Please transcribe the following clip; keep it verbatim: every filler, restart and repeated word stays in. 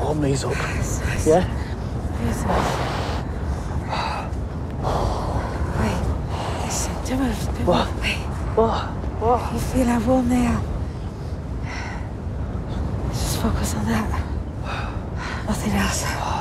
warm these up. Yes, yes. Yeah? Yes, yes. Wait. Listen, don't move. Don't What? move. Wait. What? What? You feel how warm they are? Just focus on that. Nothing else.